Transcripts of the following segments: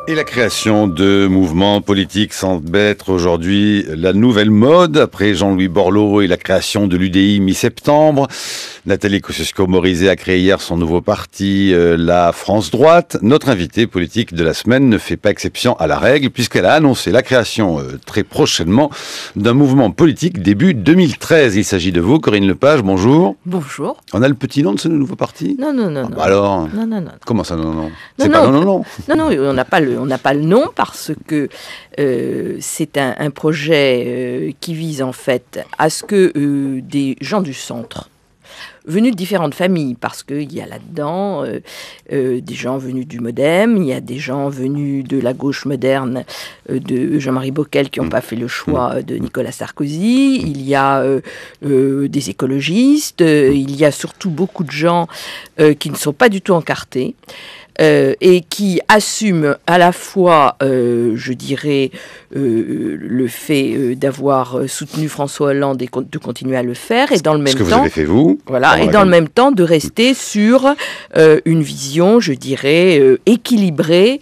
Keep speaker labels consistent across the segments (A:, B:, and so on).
A: Et la création de mouvements politiques semble être aujourd'hui la nouvelle mode. Après Jean-Louis Borloo et la création de l'UDI mi-septembre, Nathalie Kosciusko-Morizet a créé hier son nouveau parti, la France Droite. Notre invitée politique de la semaine ne fait pas exception à la règle puisqu'elle a annoncé la création très prochainement d'un mouvement politique début 2013. Il s'agit de vous, Corinne Lepage, bonjour.
B: Bonjour.
A: On a le petit nom de ce nouveau parti ?
B: Non.
A: Bah alors ?
B: Non.
A: Comment ça, non. C'est pas non.
B: Non, on n'a pas le nom parce que c'est un projet qui vise en fait à ce que des gens du centre, venus de différentes familles, parce qu'il y a là-dedans des gens venus du MoDem, il y a des gens venus de la gauche moderne de Jean-Marie Bockel qui n'ont pas fait le choix de Nicolas Sarkozy, il y a des écologistes, il y a surtout beaucoup de gens qui ne sont pas du tout encartés. Et qui assument à la fois, je dirais, le fait d'avoir soutenu François Hollande et de continuer à le faire, et dans le même temps,
A: ce que vous avez fait vous,
B: voilà, et dans le même temps de rester sur une vision, je dirais, équilibrée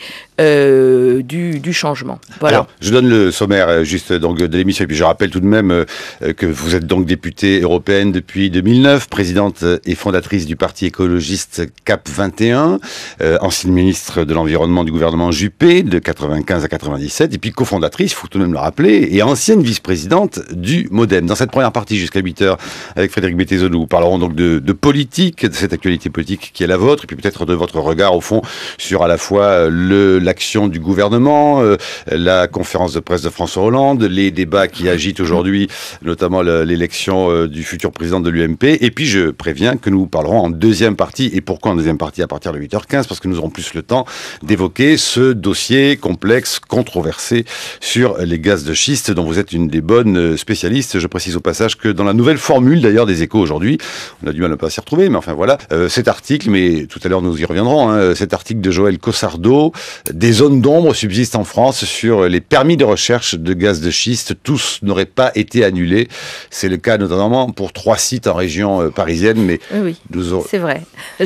B: du changement. Voilà.
A: Alors, je donne le sommaire juste donc de l'émission et puis je rappelle tout de même que vous êtes donc députée européenne depuis 2009, présidente et fondatrice du parti écologiste CAP 21, ancienne ministre de l'Environnement du gouvernement Juppé de 95 à 97 et puis cofondatrice, il faut tout de même le rappeler, et ancienne vice-présidente du MoDem. Dans cette première partie jusqu'à 8h avec Frédéric Bettezo, nous parlerons donc de politique, de cette actualité politique qui est la vôtre et puis peut-être de votre regard au fond sur à la fois l'action du gouvernement, la conférence de presse de François Hollande, les débats qui agitent aujourd'hui, notamment l'élection du futur président de l'UMP. Et puis je préviens que nous parlerons en deuxième partie. Et pourquoi en deuxième partie à partir de 8h15 ? Parce que nous aurons plus le temps d'évoquer ce dossier complexe, controversé sur les gaz de schiste dont vous êtes une des bonnes spécialistes. Je précise au passage que dans la nouvelle formule d'ailleurs des Échos aujourd'hui, on a du mal à ne pas s'y retrouver, mais enfin voilà, cet article, mais tout à l'heure nous y reviendrons, cet article de Joël Cossardo, des zones d'ombre subsistent en France sur les permis de recherche de gaz de schiste. Tous n'auraient pas été annulés. C'est le cas notamment pour 3 sites en région parisienne. Mais
B: oui, c'est vrai.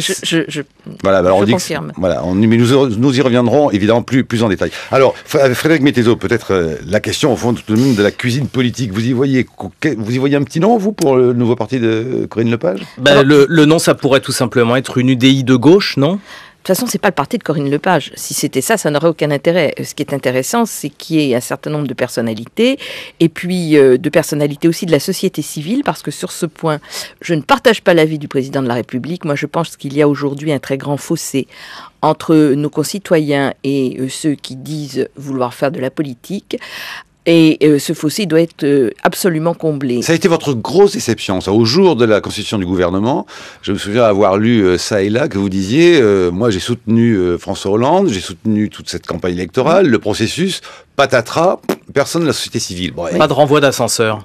A: Voilà, alors
B: je
A: on dit
B: confirme.
A: Mais nous y reviendrons évidemment plus en détail. Alors, Frédéric Bettezo, peut-être la question au fond tout de même de la cuisine politique. Vous y voyez un petit nom, vous, pour le nouveau parti de Corinne Lepage ?
C: Le nom, ça pourrait tout simplement être une UDI de gauche, non ?
B: De toute façon, c'est pas le parti de Corinne Lepage. Si c'était ça, ça n'aurait aucun intérêt. Ce qui est intéressant, c'est qu'il y ait un certain nombre de personnalités, et puis de personnalités aussi de la société civile, parce que sur ce point, je ne partage pas l'avis du président de la République. Moi, je pense qu'il y a aujourd'hui un très grand fossé entre nos concitoyens et ceux qui disent vouloir faire de la politique. Et ce fossé doit être absolument comblé.
A: Ça a été votre grosse déception, ça, au jour de la constitution du gouvernement. Je me souviens avoir lu ça et là que vous disiez, moi j'ai soutenu François Hollande, j'ai soutenu toute cette campagne électorale, le processus, patatras, personne de la société civile. Bon,
C: pas de renvoi d'ascenseur.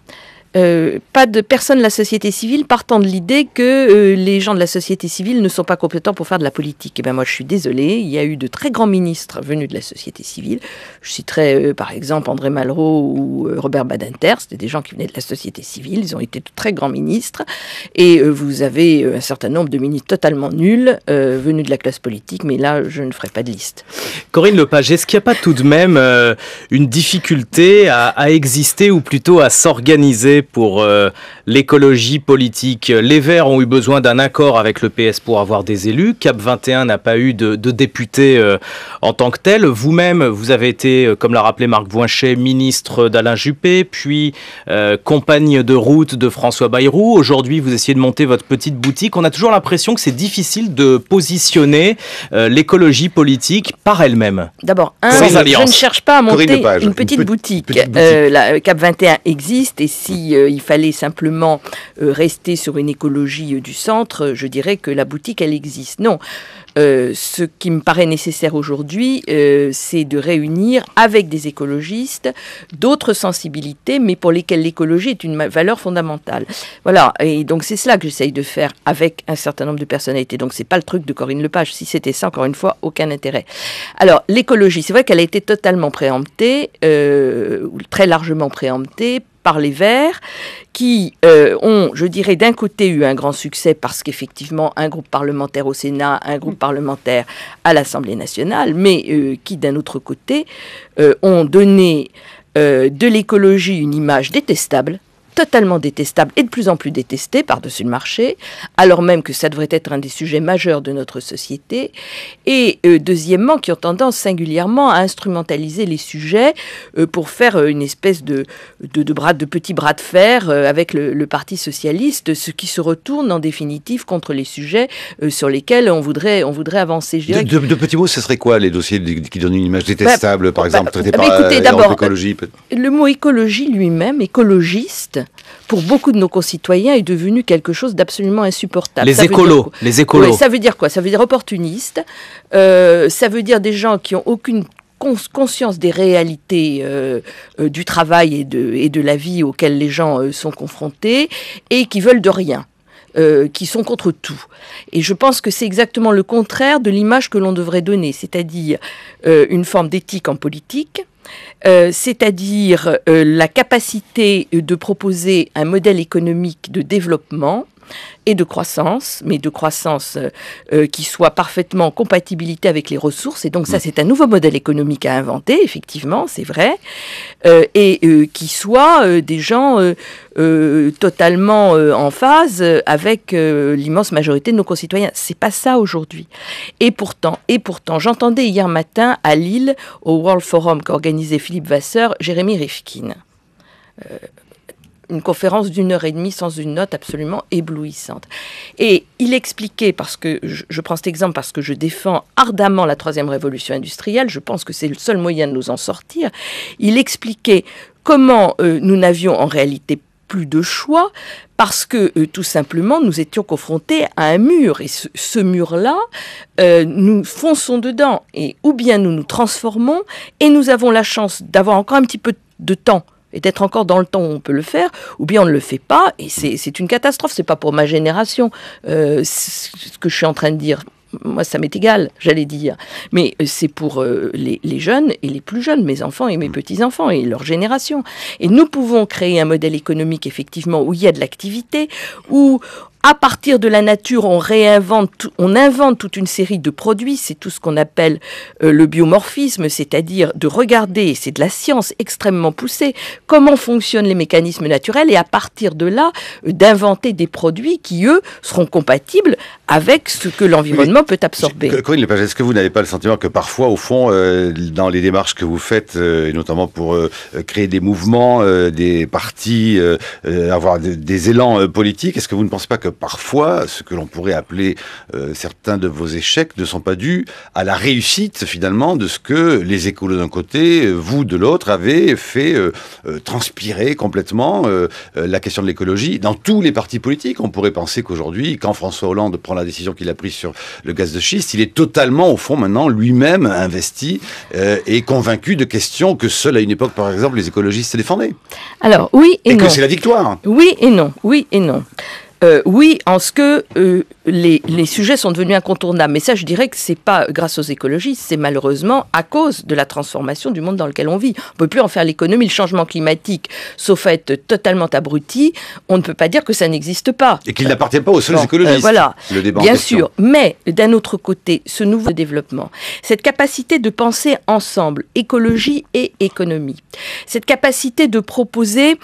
B: Pas de personne de la société civile partant de l'idée que les gens de la société civile ne sont pas compétents pour faire de la politique. Et bien moi je suis désolée, il y a eu de très grands ministres venus de la société civile. Je citerai par exemple André Malraux ou Robert Badinter, c'était des gens qui venaient de la société civile, ils ont été de très grands ministres. Et vous avez un certain nombre de ministres totalement nuls venus de la classe politique, mais là je ne ferai pas de liste.
C: Corinne Lepage, est-ce qu'il n'y a pas tout de même une difficulté à exister ou plutôt à s'organiser pour l'écologie politique? Les Verts ont eu besoin d'un accord avec le PS pour avoir des élus. CAP 21 n'a pas eu de député en tant que tel. Vous-même, vous avez été, comme l'a rappelé Marc Voinchet, ministre d'Alain Juppé, puis compagne de route de François Bayrou. Aujourd'hui, vous essayez de monter votre petite boutique. On a toujours l'impression que c'est difficile de positionner l'écologie politique par elle-même.
B: D'abord,
C: sans alliance.
B: Je ne cherche pas à monter une petite boutique. La CAP 21 existe et si il fallait simplement rester sur une écologie du centre, je dirais que la boutique, elle existe. Non. Ce qui me paraît nécessaire aujourd'hui, c'est de réunir avec des écologistes d'autres sensibilités, mais pour lesquelles l'écologie est une valeur fondamentale. Voilà, et donc c'est cela que j'essaye de faire avec un certain nombre de personnalités. Donc c'est pas le truc de Corinne Lepage. Si c'était ça, encore une fois, aucun intérêt. Alors l'écologie, c'est vrai qu'elle a été totalement préemptée, ou très largement préemptée, par les Verts, qui ont, je dirais, d'un côté eu un grand succès parce qu'effectivement, un groupe parlementaire au Sénat, un groupe parlementaire à l'Assemblée nationale, mais qui, d'un autre côté, ont donné de l'écologie une image détestable, totalement détestable et de plus en plus détestée par-dessus le marché, alors même que ça devrait être un des sujets majeurs de notre société, et deuxièmement, qui ont tendance singulièrement à instrumentaliser les sujets pour faire une espèce de petits bras de fer avec le Parti socialiste, ce qui se retourne en définitive contre les sujets sur lesquels on voudrait avancer. Je dirais
A: de petits mots, ce serait quoi les dossiers qui donnent une image détestable, par exemple, traités par
B: écoutez, d'abord,
A: l'écologie
B: le mot écologie lui-même, écologiste, pour beaucoup de nos concitoyens, est devenu quelque chose d'absolument insupportable.
C: Les écolos.
B: Oui, ça veut dire quoi? Ça veut dire opportuniste, ça veut dire des gens qui n'ont aucune conscience des réalités du travail et de la vie auxquelles les gens sont confrontés et qui veulent de rien. Qui sont contre tout. Et je pense que c'est exactement le contraire de l'image que l'on devrait donner, c'est-à-dire une forme d'éthique en politique, c'est-à-dire la capacité de proposer un modèle économique de développement et de croissance, mais de croissance qui soit parfaitement en compatibilité avec les ressources. Et donc ça, c'est un nouveau modèle économique à inventer, effectivement, c'est vrai, et qui soit des gens totalement en phase avec l'immense majorité de nos concitoyens. C'est pas ça aujourd'hui. Et pourtant, j'entendais hier matin à Lille, au World Forum qu'organisait Philippe Vasseur, Jérémy Rifkin. Une conférence d'1h30 sans une note absolument éblouissante. Et il expliquait, parce que je prends cet exemple parce que je défends ardemment la troisième révolution industrielle, je pense que c'est le seul moyen de nous en sortir, il expliquait comment nous n'avions en réalité plus de choix, parce que tout simplement nous étions confrontés à un mur, et ce mur-là, nous fonçons dedans, et ou bien nous nous transformons, et nous avons la chance d'avoir encore un petit peu de temps, et d'être encore dans le temps où on peut le faire, ou bien on ne le fait pas, et c'est une catastrophe. C'est pas pour ma génération, ce que je suis en train de dire. Moi, ça m'est égal, j'allais dire. Mais c'est pour les jeunes et les plus jeunes, mes enfants et mes petits-enfants et leur génération. Et nous pouvons créer un modèle économique, effectivement, où il y a de l'activité, où à partir de la nature, on invente toute une série de produits. C'est tout ce qu'on appelle le biomorphisme, c'est-à-dire de regarder, c'est de la science extrêmement poussée, comment fonctionnent les mécanismes naturels, et à partir de là, d'inventer des produits qui, eux, seront compatibles avec ce que l'environnement peut absorber.
A: Corinne Lepage, est-ce que vous n'avez pas le sentiment que parfois, au fond, dans les démarches que vous faites, et notamment pour créer des mouvements, des partis, avoir des élans politiques, est-ce que vous ne pensez pas que parfois, ce que l'on pourrait appeler certains de vos échecs ne sont pas dus à la réussite, finalement, de ce que les écolos d'un côté, vous de l'autre, avez fait transpirer complètement la question de l'écologie dans tous les partis politiques. On pourrait penser qu'aujourd'hui, quand François Hollande prend la décision qu'il a prise sur le gaz de schiste, il est totalement, au fond, maintenant, lui-même investi et convaincu de questions que seuls à une époque, par exemple, les écologistes défendaient.
B: Alors, oui et non.
A: Et que c'est la victoire.
B: Oui et non, oui et non. Oui, en ce que les sujets sont devenus incontournables. Mais ça, je dirais que c'est pas grâce aux écologistes, c'est malheureusement à cause de la transformation du monde dans lequel on vit. On peut plus en faire l'économie. Le changement climatique, sauf à être totalement abruti, on ne peut pas dire que ça n'existe pas.
A: Et qu'il n'appartient pas aux seuls écologistes.
B: Voilà,
A: le débat
B: bien sûr. Mais d'un autre côté, ce nouveau développement, cette capacité de penser ensemble, écologie et économie, cette capacité de proposer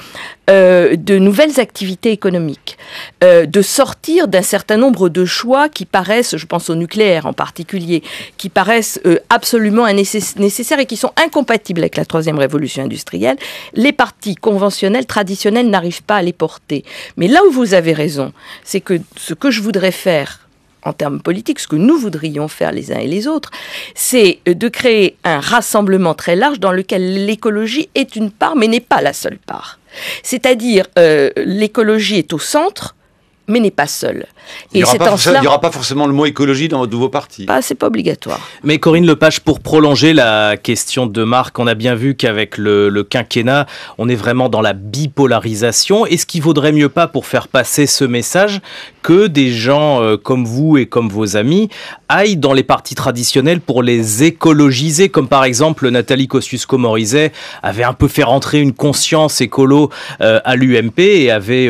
B: de nouvelles activités économiques, de sortir d'un certain nombre de choix qui paraissent, je pense au nucléaire en particulier, qui paraissent absolument nécessaires et qui sont incompatibles avec la troisième révolution industrielle. Les partis conventionnels, traditionnels n'arrivent pas à les porter. Mais là où vous avez raison, c'est que ce que je voudrais faire en termes politiques, ce que nous voudrions faire les uns et les autres, c'est de créer un rassemblement très large dans lequel l'écologie est une part, mais n'est pas la seule part. C'est-à-dire, l'écologie est au centre, mais n'est pas seul.
A: Il n'y aura pas forcément le mot écologie dans votre nouveau parti.
B: C'est pas obligatoire.
C: Mais Corinne Lepage, pour prolonger la question de Marc, on a bien vu qu'avec le quinquennat, on est vraiment dans la bipolarisation. Est-ce qu'il vaudrait mieux pas, pour faire passer ce message, que des gens comme vous et comme vos amis aillent dans les partis traditionnels pour les écologiser, comme par exemple Nathalie Kosciusko-Morizet avait un peu fait rentrer une conscience écolo à l'UMP et avait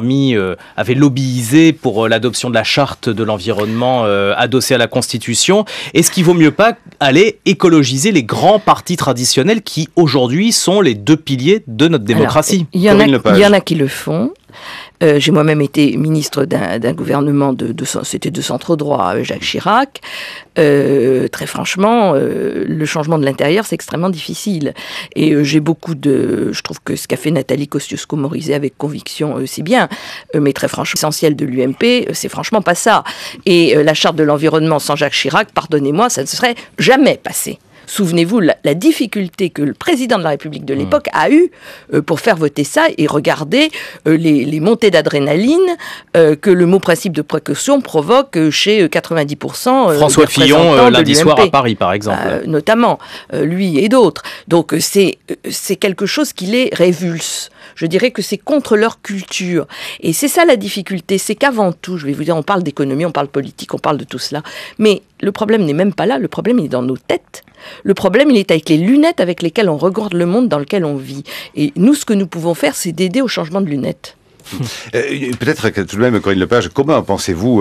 C: lobbyisé pour l'adoption de la charte de l'environnement adossée à la Constitution. Est-ce qu'il vaut mieux pas aller écologiser les grands partis traditionnels qui aujourd'hui sont les deux piliers de notre démocratie?
B: Il y en a qui le font. J'ai moi-même été ministre d'un gouvernement c'était de centre droit, Jacques Chirac. Très franchement, le changement de l'intérieur, c'est extrêmement difficile. Et je trouve que ce qu'a fait Nathalie Kosciusko-Morizet avec conviction, c'est bien. Mais très franchement, l'essentiel de l'UMP, c'est franchement pas ça. Et la charte de l'environnement sans Jacques Chirac, pardonnez-moi, ça ne serait jamais passé. Souvenez-vous la difficulté que le président de la République de l'époque a eue pour faire voter ça, et regardez les montées d'adrénaline que le mot principe de précaution provoque chez 90%
C: François Fillon lundi soir à Paris, par exemple.
B: Notamment, lui et d'autres. Donc c'est quelque chose qui les révulse. Je dirais que c'est contre leur culture. Et c'est ça la difficulté, c'est qu'avant tout, je vais vous dire, on parle d'économie, on parle politique, on parle de tout cela, mais le problème n'est même pas là, le problème il est dans nos têtes. Le problème, il est avec les lunettes avec lesquelles on regarde le monde dans lequel on vit. Et nous, ce que nous pouvons faire, c'est d'aider au changement de lunettes.
A: Peut-être que tout de même, Corinne Lepage, comment pensez-vous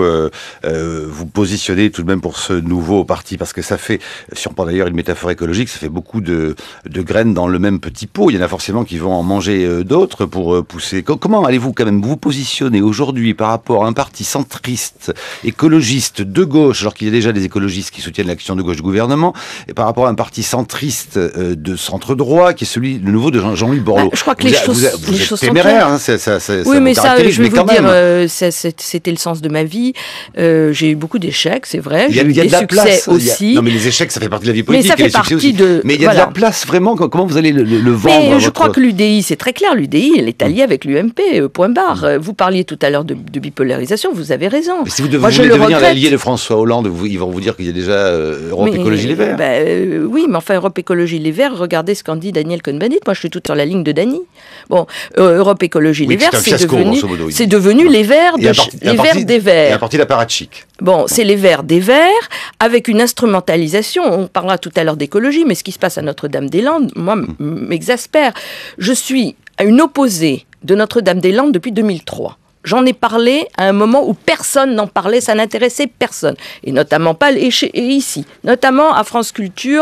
A: vous positionner tout de même pour ce nouveau parti? Parce que ça fait, si on prend d'ailleurs une métaphore écologique, ça fait beaucoup de graines dans le même petit pot. Il y en a forcément qui vont en manger d'autres pour pousser. Comment allez-vous quand même vous positionner aujourd'hui par rapport à un parti centriste, écologiste, de gauche, alors qu'il y a déjà des écologistes qui soutiennent l'action de gauche du gouvernement, et par rapport à un parti centriste de centre-droit, qui est le nouveau de Jean-Louis Borloo?
B: Je crois que les choses sont
A: téméraire, hein,
B: oui, mais ça, je vais vous dire, c'était le sens de ma vie. J'ai eu beaucoup d'échecs, c'est vrai. J'ai eu des succès aussi.
A: Non, mais les échecs, ça fait partie de la vie politique.
B: Mais ça fait partie de...
A: Mais il y a de la place, vraiment. Comment vous allez le vendre?
B: Mais je crois que l'UDI, c'est très clair. L'UDI, elle est alliée avec l'UMP, point barre. Vous parliez tout à l'heure de bipolarisation, vous avez raison.
A: Mais si vous voulez devenir l'allié de François Hollande, ils vont vous dire qu'il y a déjà Europe Écologie Les Verts.
B: Oui, mais enfin, Europe Écologie Les Verts, regardez ce qu'en dit Daniel Cohn-Bendit. Moi, je suis toute sur la ligne de Dany. Bon, Europe Écologie Les Verts, c'est devenu les Verts des Verts.
A: Et un parti d'apparatchik.
B: Bon, c'est les Verts des Verts, avec une instrumentalisation. On parlera tout à l'heure d'écologie, mais ce qui se passe à Notre-Dame-des-Landes, moi, m'exaspère. Je suis une opposée de Notre-Dame-des-Landes depuis 2003. J'en ai parlé à un moment où personne n'en parlait, ça n'intéressait personne. Et notamment pas ici, notamment à France Culture,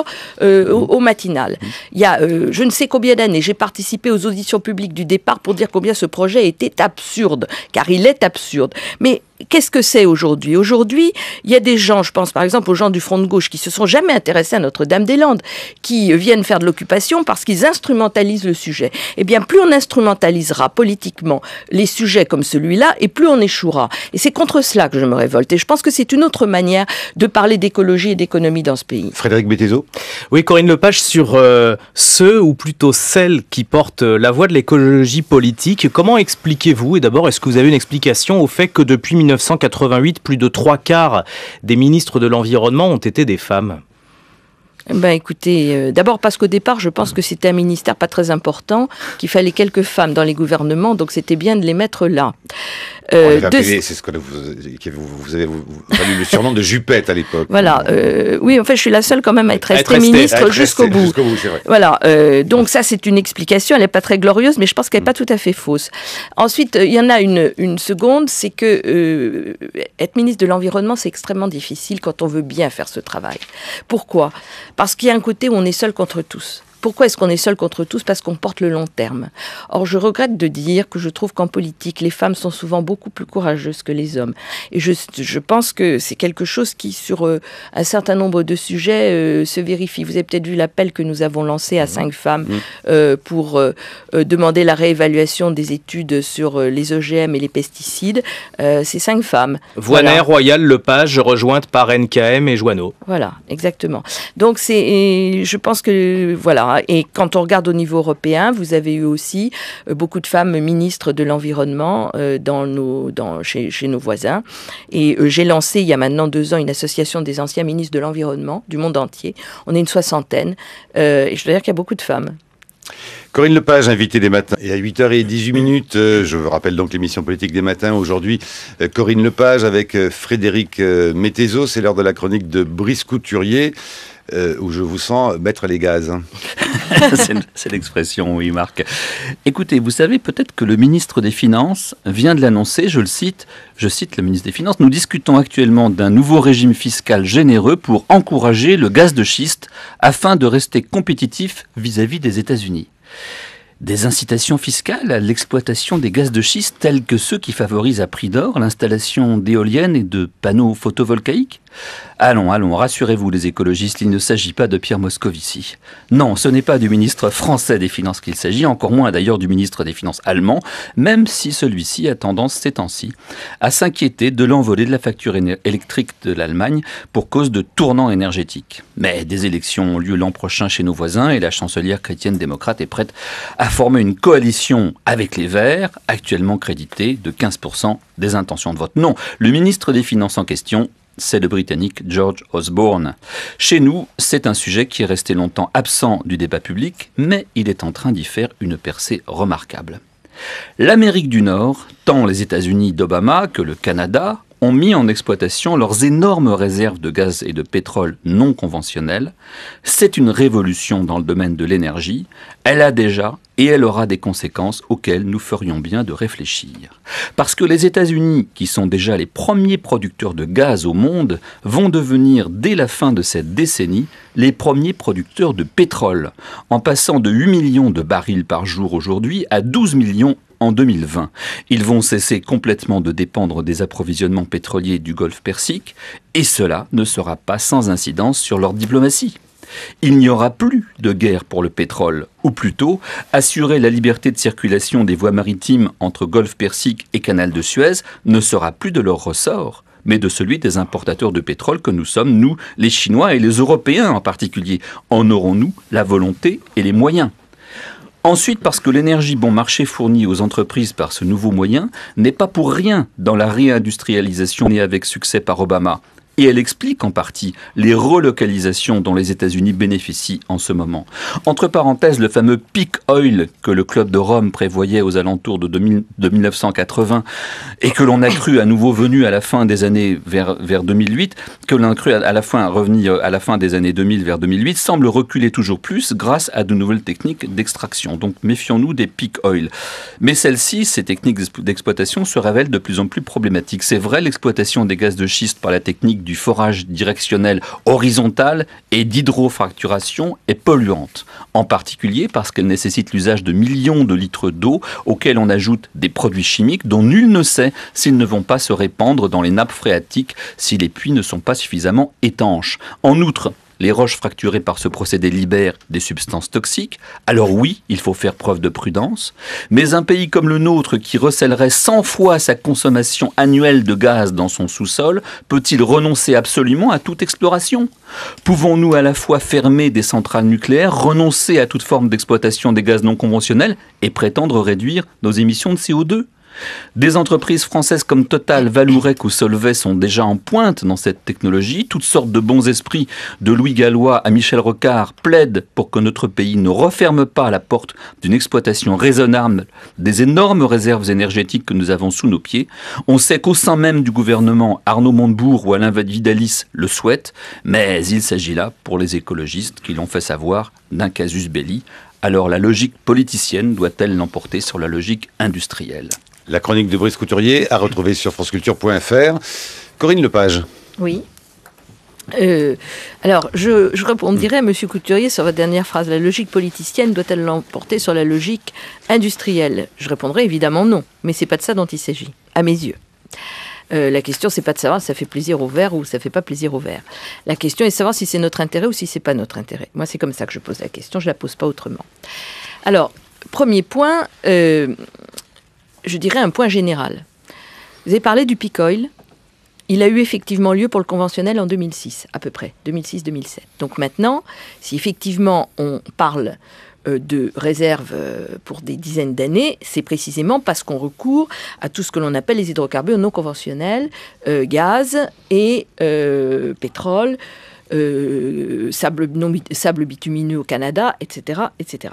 B: au matinal. Il y a je ne sais combien d'années, j'ai participé aux auditions publiques du départ pour dire combien ce projet était absurde, car il est absurde. Mais qu'est-ce que c'est aujourd'hui? Aujourd'hui, il y a des gens, je pense par exemple aux gens du Front de gauche, qui se sont jamais intéressés à Notre-Dame-des-Landes, qui viennent faire de l'occupation parce qu'ils instrumentalisent le sujet. Eh bien, plus on instrumentalisera politiquement les sujets comme celui-là, et plus on échouera. Et c'est contre cela que je me révolte. Et je pense que c'est une autre manière de parler d'écologie et d'économie dans ce pays.
A: Frédéric Bettezo.
C: Oui, Corinne Lepage, sur ceux, ou plutôt celles qui portent la voix de l'écologie politique, comment expliquez-vous, et d'abord, est-ce que vous avez une explication au fait que depuis 1988, plus de 3/4 des ministres de l'Environnement ont été des femmes?
B: Écoutez, d'abord parce qu'au départ, je pense que c'était un ministère pas très important, qu'il fallait quelques femmes dans les gouvernements, donc c'était bien de les mettre là.
A: C'est ce que vous avez valu le surnom de Jupette à l'époque.
B: Voilà. Oui, en fait, je suis la seule quand même à être restée ministre jusqu'au bout.
A: C'est vrai.
B: Voilà. Donc ça, c'est une explication. Elle n'est pas très glorieuse, mais je pense qu'elle n'est pas tout à fait fausse. Ensuite, il y en a une seconde, c'est que être ministre de l'Environnement, c'est extrêmement difficile quand on veut bien faire ce travail. Pourquoi? Parce qu'il y a un côté où on est seul contre tous. Pourquoi est-ce qu'on est seul contre tous? Parce qu'on porte le long terme. Or, je regrette de dire que je trouve qu'en politique, les femmes sont souvent beaucoup plus courageuses que les hommes. Et je pense que c'est quelque chose qui, sur un certain nombre de sujets, se vérifie. Vous avez peut-être vu l'appel que nous avons lancé à 5 femmes pour demander la réévaluation des études sur les OGM et les pesticides. C'est 5 femmes.
C: Voynet, Royal, Lepage, rejointe par NKM et Joanneau.
B: Voilà, exactement. Donc, je pense que, voilà, Voilà. Et quand on regarde au niveau européen, vous avez eu aussi beaucoup de femmes ministres de l'environnement chez nos voisins. Et j'ai lancé il y a maintenant 2 ans une association des anciens ministres de l'environnement du monde entier. On est une 60aine. Et je dois dire qu'il y a beaucoup de femmes.
A: Corinne Lepage, invitée des matins. Et à 8h18, je vous rappelle donc l'émission politique des matins. Aujourd'hui, Corinne Lepage avec Frédéric Mettezo. C'est l'heure de la chronique de Brice Couturier, où je vous sens mettre les gaz.
D: C'est l'expression, oui, Marc. Écoutez, vous savez peut-être que le ministre des Finances vient de l'annoncer, je cite le ministre des Finances, « Nous discutons actuellement d'un nouveau régime fiscal généreux pour encourager le gaz de schiste afin de rester compétitif vis-à-vis des États-Unis. » Des incitations fiscales à l'exploitation des gaz de schiste tels que ceux qui favorisent à prix d'or l'installation d'éoliennes et de panneaux photovoltaïques ? Allons, rassurez-vous les écologistes, il ne s'agit pas de Pierre Moscovici. Non, ce n'est pas du ministre français des Finances qu'il s'agit, encore moins d'ailleurs du ministre des Finances allemand, même si celui-ci a tendance ces temps-ci à s'inquiéter de l'envolée de la facture électrique de l'Allemagne pour cause de tournants énergétiques. Mais des élections ont lieu l'an prochain chez nos voisins et la chancelière chrétienne démocrate est prête à former une coalition avec les Verts, actuellement créditée de 15% des intentions de vote. Non, le ministre des Finances en question, c'est le Britannique George Osborne. Chez nous, c'est un sujet qui est resté longtemps absent du débat public, mais il est en train d'y faire une percée remarquable. L'Amérique du Nord, tant les États-Unis d'Obama que le Canada, ont mis en exploitation leurs énormes réserves de gaz et de pétrole non conventionnels. C'est une révolution dans le domaine de l'énergie. Elle a déjà et elle aura des conséquences auxquelles nous ferions bien de réfléchir. Parce que les États-Unis, qui sont déjà les premiers producteurs de gaz au monde, vont devenir, dès la fin de cette décennie, les premiers producteurs de pétrole, en passant de 8 millions de barils par jour aujourd'hui à 12 millions en 2020. Ils vont cesser complètement de dépendre des approvisionnements pétroliers du Golfe Persique, et cela ne sera pas sans incidence sur leur diplomatie. Il n'y aura plus de guerre pour le pétrole, ou plutôt, assurer la liberté de circulation des voies maritimes entre Golfe Persique et Canal de Suez ne sera plus de leur ressort, mais de celui des importateurs de pétrole que nous sommes, nous, les Chinois et les Européens en particulier. En aurons-nous la volonté et les moyens ? Ensuite, parce que l'énergie bon marché fournie aux entreprises par ce nouveau moyen n'est pas pour rien dans la réindustrialisation née avec succès par Obama. Et elle explique en partie les relocalisations dont les États-Unis bénéficient en ce moment. Entre parenthèses, le fameux peak oil que le Club de Rome prévoyait aux alentours de 1980 et que l'on a cru à nouveau venu à la fin des années vers 2008, que l'on a cru à la fin revenir à la fin des années 2000 vers 2008, semble reculer toujours plus grâce à de nouvelles techniques d'extraction. Donc méfions-nous des peak oil. Mais celles-ci, ces techniques d'exploitation, se révèlent de plus en plus problématiques. C'est vrai, l'exploitation des gaz de schiste par la technique du forage directionnel horizontal et d'hydrofracturation est polluante, en particulier parce qu'elle nécessite l'usage de millions de litres d'eau auxquels on ajoute des produits chimiques dont nul ne sait s'ils ne vont pas se répandre dans les nappes phréatiques si les puits ne sont pas suffisamment étanches. En outre, les roches fracturées par ce procédé libèrent des substances toxiques. Alors oui, il faut faire preuve de prudence. Mais un pays comme le nôtre, qui recèlerait 100 fois sa consommation annuelle de gaz dans son sous-sol, peut-il renoncer absolument à toute exploration ? Pouvons-nous à la fois fermer des centrales nucléaires, renoncer à toute forme d'exploitation des gaz non conventionnels et prétendre réduire nos émissions de CO2 ? Des entreprises françaises comme Total, Vallourec ou Solvay sont déjà en pointe dans cette technologie. Toutes sortes de bons esprits, de Louis Gallois à Michel Rocard, plaident pour que notre pays ne referme pas la porte d'une exploitation raisonnable des énormes réserves énergétiques que nous avons sous nos pieds. On sait qu'au sein même du gouvernement, Arnaud Montebourg ou Alain Vidalis le souhaitent, mais il s'agit là, pour les écologistes qui l'ont fait savoir, d'un casus belli. Alors la logique politicienne doit-elle l'emporter sur la logique industrielle ?
A: La chronique de Brice Couturier à retrouver sur franceculture.fr. Corinne Lepage.
B: Oui. Alors, je répondrai à M. Couturier sur votre dernière phrase. La logique politicienne doit-elle l'emporter sur la logique industrielle ? Je répondrai évidemment non, mais c'est pas de ça dont il s'agit, à mes yeux. La question, c'est pas de savoir si ça fait plaisir aux Verts ou ça fait pas plaisir aux Verts. La question est de savoir si c'est notre intérêt ou si c'est pas notre intérêt. Moi, c'est comme ça que je pose la question, je la pose pas autrement. Alors, premier point, je dirais un point général. Vous avez parlé du peak oil. il a eu effectivement lieu pour le conventionnel en 2006, à peu près, 2006-2007. Donc maintenant, si effectivement on parle de réserves pour des dizaines d'années, c'est précisément parce qu'on recourt à tout ce que l'on appelle les hydrocarbures non conventionnels, gaz et pétrole, sable bitumineux au Canada, etc., etc.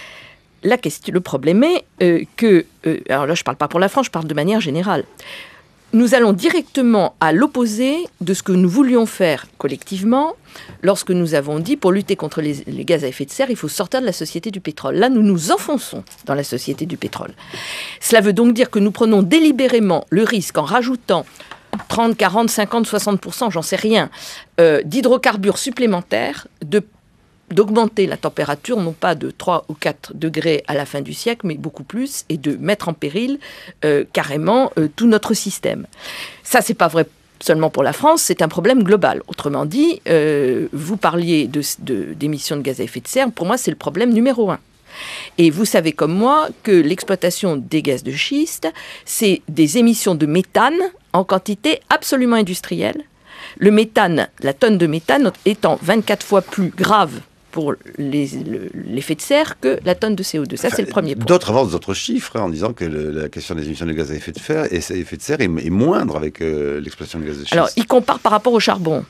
B: Le problème est que, alors là je ne parle pas pour la France, je parle de manière générale, nous allons directement à l'opposé de ce que nous voulions faire collectivement lorsque nous avons dit, pour lutter contre les gaz à effet de serre, il faut sortir de la société du pétrole. Là, nous nous enfonçons dans la société du pétrole. Cela veut donc dire que nous prenons délibérément le risque, en rajoutant 30, 40, 50, 60%, j'en sais rien, d'hydrocarbures supplémentaires, d'augmenter la température, non pas de 3 ou 4 degrés à la fin du siècle, mais beaucoup plus, et de mettre en péril carrément tout notre système. Ça, c'est pas vrai seulement pour la France, c'est un problème global. Autrement dit, vous parliez d'émissions de gaz à effet de serre, pour moi, c'est le problème numéro 1. Et vous savez comme moi que l'exploitation des gaz de schiste, c'est des émissions de méthane en quantité absolument industrielle. Le méthane, la tonne de méthane étant 24 fois plus grave pour l'effet de serre que la tonne de CO2. Ça, c'est le premier point.
A: D'autres avancent d'autres chiffres en disant que la question des émissions de gaz à effet de serre est moindre avec l'exploitation de gaz de schiste.
B: Alors, ils comparent par rapport au charbon.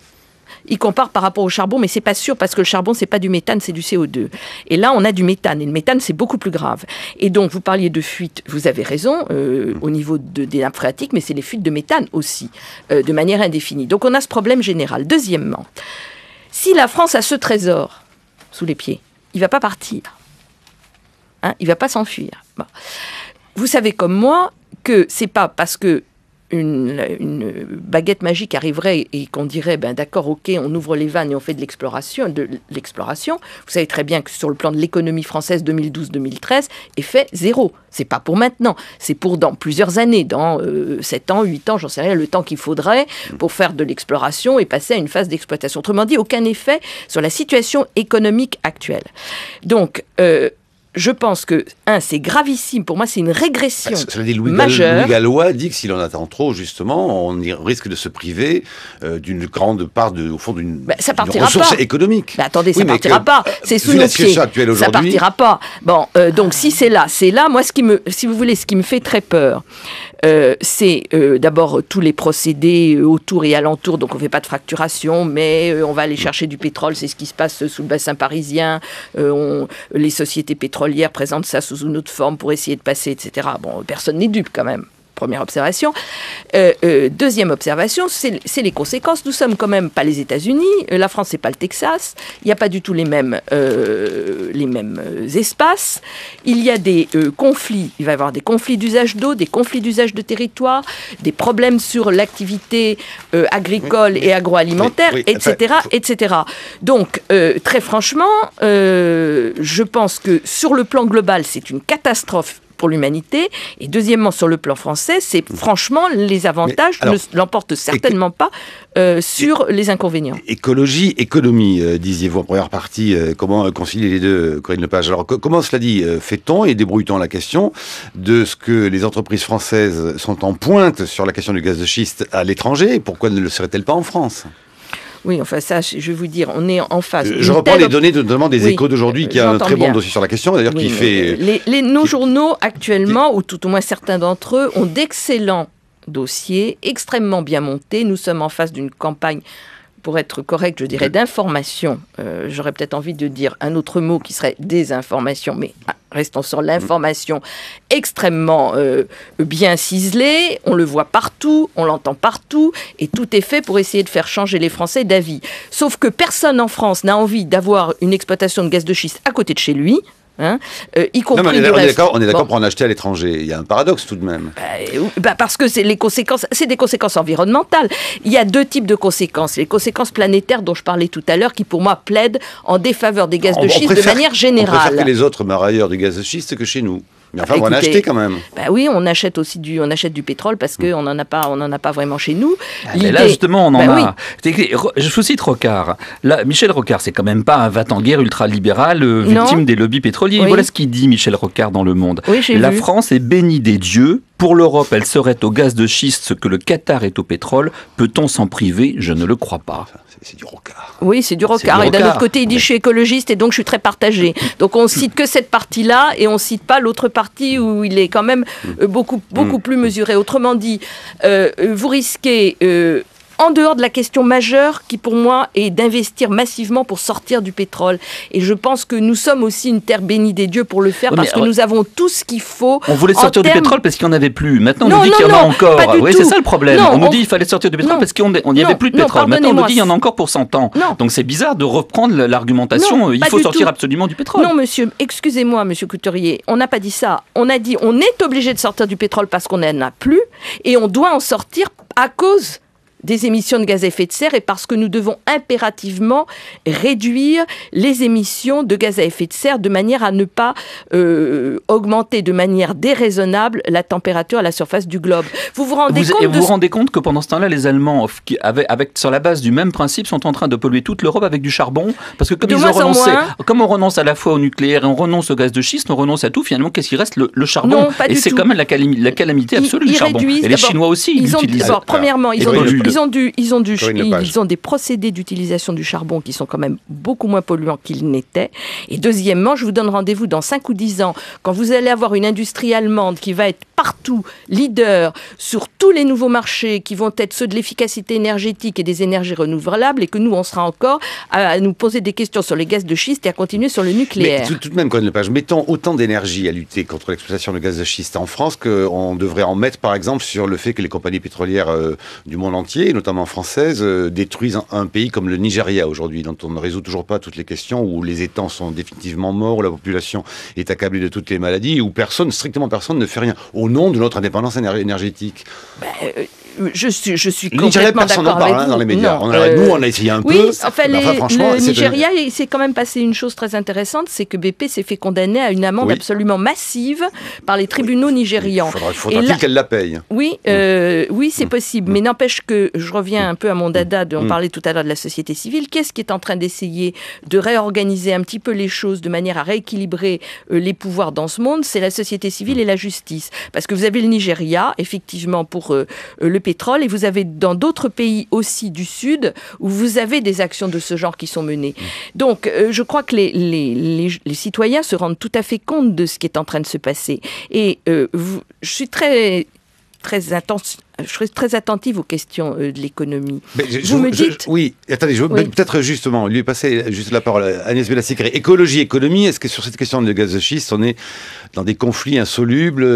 B: Mais c'est pas sûr parce que le charbon, c'est pas du méthane, c'est du CO2. Et là, on a du méthane. Et le méthane, c'est beaucoup plus grave. Et donc, vous parliez de fuite. Vous avez raison au niveau des nappes phréatiques, mais c'est les fuites de méthane aussi, de manière indéfinie. Donc, on a ce problème général. Deuxièmement, si la France a ce trésor sous les pieds, il va pas partir. Il va pas s'enfuir. Bon. Vous savez comme moi que c'est pas parce que une baguette magique arriverait et qu'on dirait d'accord, ok, on ouvre les vannes et on fait de l'exploration. Vous savez très bien que sur le plan de l'économie française 2012-2013, effet zéro. C'est pas pour maintenant, c'est pour dans plusieurs années, dans 7 ans, 8 ans, j'en sais rien, le temps qu'il faudrait pour faire de l'exploration et passer à une phase d'exploitation. Autrement dit, aucun effet sur la situation économique actuelle. Donc, je pense que, c'est gravissime. Pour moi, c'est une régression majeure.
A: Louis Gallois dit que si l'on attend trop, justement, on risque de se priver d'une grande part, d'une ressource économique.
B: Attendez, ça partira pas. C'est sous nos pieds. Ça partira pas. Bon, donc si c'est là. Moi, si vous voulez, ce qui me fait très peur, c'est d'abord tous les procédés autour et alentour. Donc, on ne fait pas de fracturation, mais on va aller chercher du pétrole. C'est ce qui se passe sous le bassin parisien. Les sociétés pétrolières présentent ça sous une autre forme pour essayer de passer, etc. Bon, personne n'est dupe quand même. Première observation. Deuxième observation, c'est les conséquences. Nous sommes quand même pas les États-Unis. La France, c'est pas le Texas. Il n'y a pas du tout les mêmes espaces. Il y a des conflits. Il va y avoir des conflits d'usage d'eau, des conflits d'usage de territoire, des problèmes sur l'activité agricole et agroalimentaire, etc., etc. Donc, très franchement, je pense que sur le plan global, c'est une catastrophe pour l'humanité, et deuxièmement sur le plan français, c'est franchement les avantages ne l'emportent certainement pas sur les inconvénients.
A: Écologie, économie, disiez-vous en première partie, comment concilier les deux, Corinne Lepage. Alors comment cela dit, fait-on et débrouille-t-on la question de ce que les entreprises françaises sont en pointe sur la question du gaz de schiste à l'étranger, pourquoi ne le seraient-elles pas en France ?
B: Oui, enfin ça, je vais vous dire, on est en phase.
A: Je reprends les données notamment des Échos d'aujourd'hui, qui a un très bon dossier sur la question, d'ailleurs, qui fait...
B: Nos journaux, actuellement, ou tout au moins certains d'entre eux, ont d'excellents dossiers, extrêmement bien montés. Nous sommes en face d'une campagne, pour être correct, je dirais, d'information. J'aurais peut-être envie de dire un autre mot qui serait désinformation, mais restons sur l'information extrêmement bien ciselée. On le voit partout, on l'entend partout, et tout est fait pour essayer de faire changer les Français d'avis. Sauf que personne en France n'a envie d'avoir une exploitation de gaz de schiste à côté de chez lui. Y compris
A: on est d'accord pour en acheter à l'étranger. Il y a un paradoxe tout de même.
B: Parce que c'est des conséquences environnementales. Il y a deux types de conséquences. Les conséquences planétaires dont je parlais tout à l'heure, qui pour moi plaident en défaveur des gaz de schiste de manière générale.
A: On préfère que les autres meurent ailleurs du gaz de schiste que chez nous. Mais enfin, on en a acheté quand même.
B: Oui, on achète aussi du pétrole parce qu'on n'en a pas vraiment chez nous.
D: Mais là, justement, on en a. Je vous cite Rocard. Là, Michel Rocard, c'est quand même pas un va-t-en-guerre ultralibéral victime des lobbies pétroliers. Oui. Voilà ce qu'il dit, Michel Rocard, dans Le Monde.
B: Oui,
D: la France est bénie des dieux Pour l'Europe, elle serait au gaz de schiste ce que le Qatar est au pétrole. Peut-on s'en priver? Je ne le crois pas.
A: C'est du rocard.
B: Oui, c'est du rocard. Et d'un autre côté, il dit je suis écologiste et donc je suis très partagé. Donc on cite que cette partie-là et on cite pas l'autre partie où il est quand même beaucoup plus mesuré. Autrement dit, vous risquez... en dehors de la question majeure qui pour moi est d'investir massivement pour sortir du pétrole. Et je pense que nous sommes aussi une terre bénie des dieux pour le faire parce que nous avons tout ce qu'il faut.
D: On voulait sortir du pétrole parce qu'il n'y en avait plus. Maintenant on nous dit qu'il y en a encore. Oui, c'est ça le problème. On nous dit qu'il fallait sortir du pétrole parce qu'il n'y avait plus de pétrole. Maintenant on nous dit qu'il y en a encore pour 100 ans. Donc c'est bizarre de reprendre l'argumentation. Il faut sortir absolument du pétrole.
B: Non monsieur, excusez-moi monsieur Couturier, on n'a pas dit ça. On a dit on est obligé de sortir du pétrole parce qu'on n'en a plus et on doit en sortir à cause des émissions de gaz à effet de serre et parce que nous devons impérativement réduire les émissions de gaz à effet de serre de manière à ne pas augmenter de manière déraisonnable la température à la surface du globe. Vous vous rendez compte
D: que pendant ce temps-là, les Allemands, sur la base du même principe, sont en train de polluer toute l'Europe avec du charbon? Parce que comme on renonce à la fois au nucléaire et on renonce au gaz de schiste, on renonce à tout, finalement, qu'est-ce qui reste? Le charbon.
B: Non, pas
D: et c'est
B: tout.
D: quand même la calamité absolue du charbon. Et les Chinois aussi, ils l'utilisent.
B: Premièrement, ils ont des procédés d'utilisation du charbon qui sont quand même beaucoup moins polluants qu'ils n'étaient. Et deuxièmement, je vous donne rendez-vous dans 5 ou 10 ans, quand vous allez avoir une industrie allemande qui va être partout leader sur tous les nouveaux marchés qui vont être ceux de l'efficacité énergétique et des énergies renouvelables, et que nous, on sera encore à nous poser des questions sur les gaz de schiste et à continuer sur le nucléaire.
A: Mais tout de même, Corinne Lepage, mettons autant d'énergie à lutter contre l'exploitation de gaz de schiste en France qu'on devrait en mettre, par exemple, sur le fait que les compagnies pétrolières du monde entier, notamment françaises, détruisent un pays comme le Nigeria aujourd'hui, dont on ne résout toujours pas toutes les questions, où les étangs sont définitivement morts, où la population est accablée de toutes les maladies, où strictement personne ne fait rien, au nom de notre indépendance énergétique.
B: Je suis complètement d'accord avec vous.
A: Dans les médias. Nous, on a essayé un peu.
B: Enfin, le Nigeria, il s'est quand même passé une chose très intéressante, c'est que BP s'est fait condamner à une amende absolument massive par les tribunaux nigérians.
A: Faudra-t-il qu'elle la paye?
B: Oui, c'est possible. Mais n'empêche que, je reviens un peu à mon dada, on parlait tout à l'heure de la société civile. Qu'est-ce qui est en train d'essayer de réorganiser un petit peu les choses de manière à rééquilibrer les pouvoirs dans ce monde? C'est la société civile et la justice. Parce que vous avez le Nigeria, effectivement, pour le pétrole, et vous avez dans d'autres pays aussi du Sud où vous avez des actions de ce genre qui sont menées. Donc, je crois que les citoyens se rendent tout à fait compte de ce qui est en train de se passer. Et je suis très attentive aux questions de l'économie. Vous me dites...
A: Oui, attendez, je veux peut-être justement lui passer juste la parole à Agnès Bella-Sicré. Écologie, économie, est-ce que sur cette question de gaz de schiste, on est dans des conflits insolubles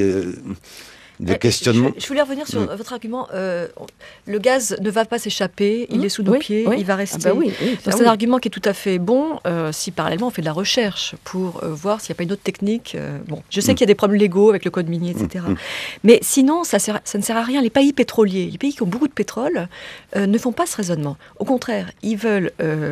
A: des questionnements.
E: Je voulais revenir sur votre argument. Le gaz ne va pas s'échapper, il est sous nos pieds, il va rester. C'est un argument qui est tout à fait bon si parallèlement on fait de la recherche pour voir s'il n'y a pas une autre technique. Je sais qu'il y a des problèmes légaux avec le code minier, etc. Mais sinon, ça ne sert à rien. Les pays pétroliers, les pays qui ont beaucoup de pétrole, ne font pas ce raisonnement. Au contraire, ils veulent...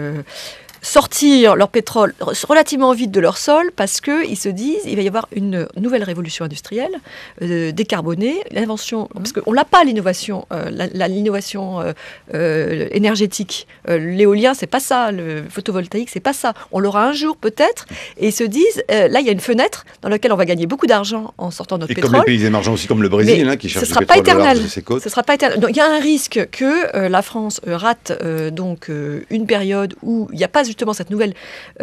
E: sortir leur pétrole relativement vite de leur sol parce qu'ils se disent il va y avoir une nouvelle révolution industrielle, décarbonée, l'invention, parce qu'on n'a pas l'innovation, l'innovation énergétique. L'éolien, c'est pas ça, le photovoltaïque, c'est pas ça. On l'aura un jour peut-être, et ils se disent là il y a une fenêtre dans laquelle on va gagner beaucoup d'argent en sortant notre pétrole.
A: Et comme les pays émergents aussi, comme le Brésil, qui cherche le pétrole au large de ses côtes.
E: Ce ne sera pas éternel. Donc il y a un risque que la France rate une période où il n'y a pas justement cette nouvelle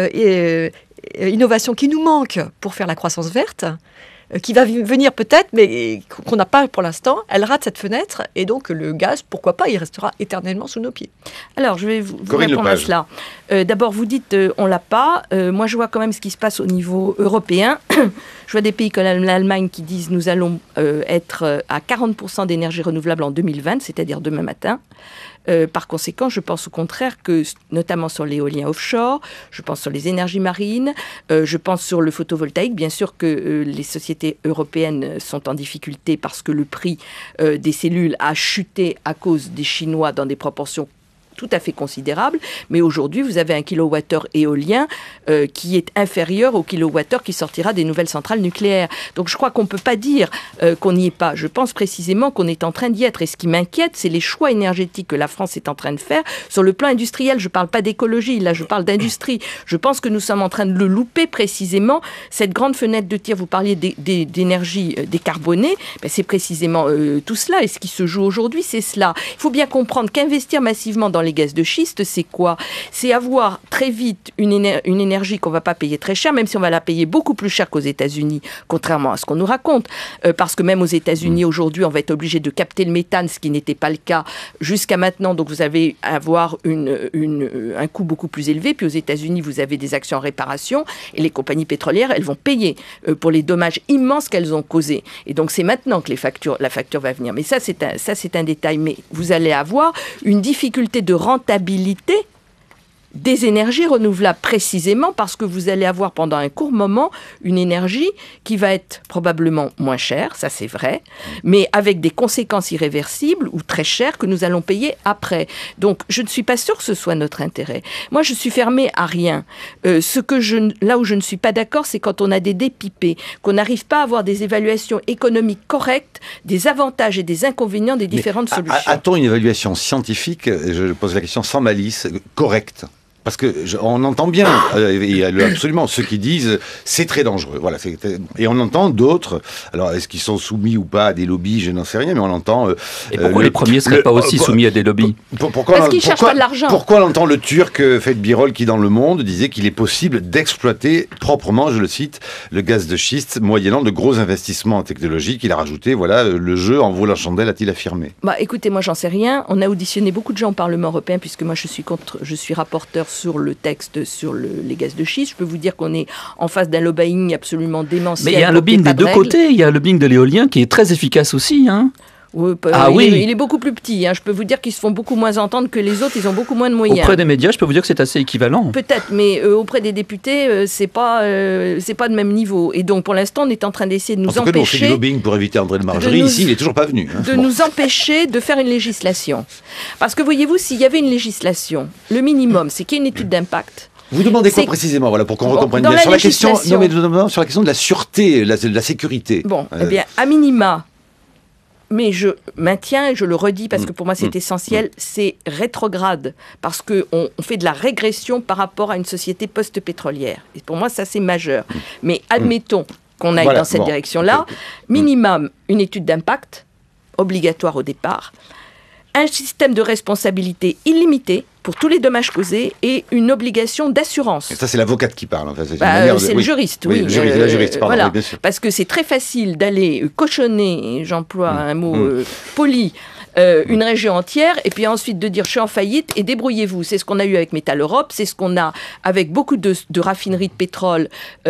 E: innovation qui nous manque pour faire la croissance verte, qui va venir peut-être, mais qu'on n'a pas pour l'instant. Elle rate cette fenêtre, et donc le gaz, pourquoi pas, il restera éternellement sous nos pieds.
B: Alors, je vais vous répondre à cela. D'abord, vous dites on l'a pas. Moi, je vois quand même ce qui se passe au niveau européen. Je vois des pays comme l'Allemagne qui disent nous allons être à 40% d'énergie renouvelable en 2020, c'est-à dire demain matin. Par conséquent, je pense au contraire que, notamment sur l'éolien offshore, je pense sur les énergies marines, je pense sur le photovoltaïque. Bien sûr que les sociétés européennes sont en difficulté parce que le prix des cellules a chuté à cause des Chinois dans des proportions tout à fait considérable. Mais aujourd'hui, vous avez un kilowattheure éolien qui est inférieur au kilowattheure qui sortira des nouvelles centrales nucléaires. Donc je crois qu'on ne peut pas dire qu'on n'y est pas. Je pense précisément qu'on est en train d'y être. Et ce qui m'inquiète, c'est les choix énergétiques que la France est en train de faire sur le plan industriel. Je ne parle pas d'écologie, là je parle d'industrie. Je pense que nous sommes en train de le louper précisément. Cette grande fenêtre de tir, vous parliez d'énergie décarbonée, ben c'est précisément tout cela. Et ce qui se joue aujourd'hui, c'est cela. Il faut bien comprendre qu'investir massivement dans les gaz de schiste, c'est quoi? C'est avoir très vite une énergie qu'on ne va pas payer très cher, même si on va la payer beaucoup plus cher qu'aux États-Unis, contrairement à ce qu'on nous raconte. Parce que même aux États-Unis, aujourd'hui, on va être obligé de capter le méthane, ce qui n'était pas le cas jusqu'à maintenant. Donc vous allez avoir un coût beaucoup plus élevé. Puis aux États-Unis, vous avez des actions en réparation et les compagnies pétrolières, elles vont payer pour les dommages immenses qu'elles ont causés. Et donc c'est maintenant que la facture va venir. Mais ça, c'est un détail. Mais vous allez avoir une difficulté de rentabilité des énergies renouvelables, précisément parce que vous allez avoir pendant un court moment une énergie qui va être probablement moins chère, ça c'est vrai, mais avec des conséquences irréversibles ou très chères que nous allons payer après. Donc je ne suis pas sûre que ce soit notre intérêt. Moi je suis fermée à rien. Là où je ne suis pas d'accord, c'est quand on a des dépipés, qu'on n'arrive pas à avoir des évaluations économiques correctes, des avantages et des inconvénients des différentes solutions.
A: A-t-on une évaluation scientifique, je pose la question sans malice, correcte? Parce que on entend bien, absolument, ceux qui disent c'est très dangereux. Voilà, et on entend d'autres. Alors, est-ce qu'ils sont soumis ou pas à des lobbies? Je n'en sais rien, mais on entend.
D: Et pourquoi les premiers ne seraient pas aussi soumis à des lobbies?
B: Parce qu'ils cherchent pas de l'argent.
A: Pourquoi on entend le Turc Fethi Birol qui, dans Le Monde, disait qu'il est possible d'exploiter proprement, je le cite, le gaz de schiste moyennant de gros investissements technologiques. Il a rajouté, voilà, le jeu en vaut la chandelle, a-t-il affirmé.
B: Écoutez, moi j'en sais rien. On a auditionné beaucoup de gens au Parlement européen, puisque moi je suis rapporteur sur le texte sur les gaz de schiste. Je peux vous dire qu'on est en face d'un lobbying absolument démentiel.
D: Mais il y a un lobbying des deux côtés. Il y a un lobbying de l'éolien qui est très efficace aussi, hein.
B: Oui, il est beaucoup plus petit. Hein. Je peux vous dire qu'ils se font beaucoup moins entendre que les autres. Ils ont beaucoup moins de moyens.
D: Auprès des médias, je peux vous dire que c'est assez équivalent.
B: Peut-être, mais auprès des députés, c'est pas de même niveau. Et donc, pour l'instant, on est en train d'essayer de nous empêcher.
A: On fait du lobbying pour éviter André de Margerie. Ici, il n'est toujours pas venu. Hein.
B: De nous empêcher de faire une législation. Parce que, voyez-vous, s'il y avait une législation, le minimum, c'est qu'il y ait une étude d'impact.
A: Vous demandez quoi précisément, voilà, pour qu'on recomprenne bien sur la question de la sûreté, de la sécurité.
B: Bon, eh bien, à minima. Mais je maintiens et je le redis parce que pour moi c'est essentiel, c'est rétrograde parce qu'on fait de la régression par rapport à une société post-pétrolière. Et pour moi ça c'est majeur. Mais admettons qu'on aille dans cette direction-là, minimum une étude d'impact, obligatoire au départ, un système de responsabilité illimité pour tous les dommages causés et une obligation d'assurance.
A: Et ça, c'est l'avocate qui parle. Enfin,
B: c'est le juriste, oui.
A: La juriste, pardon,
B: voilà.
A: oui, bien sûr.
B: Parce que c'est très facile d'aller cochonner, j'emploie un mot poli, une région entière, et puis ensuite de dire je suis en faillite et débrouillez-vous. C'est ce qu'on a eu avec Métal Europe, c'est ce qu'on a avec beaucoup de raffineries de pétrole,